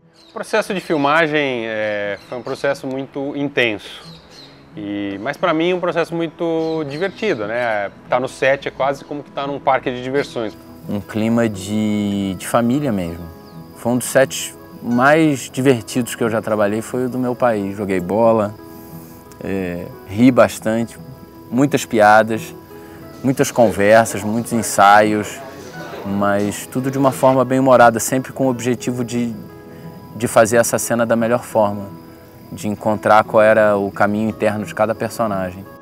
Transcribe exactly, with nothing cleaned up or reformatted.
O processo de filmagem é, foi um processo muito intenso, e, mas para mim um processo muito divertido, né? Tá no set é quase como que tá num parque de diversões. Um clima de, de família mesmo. Foi um dos sets mais divertidos que eu já trabalhei, foi o do meu país. Joguei bola, é, ri bastante, muitas piadas, muitas conversas, muitos ensaios, mas tudo de uma forma bem humorada, sempre com o objetivo de de fazer essa cena da melhor forma, de encontrar qual era o caminho interno de cada personagem.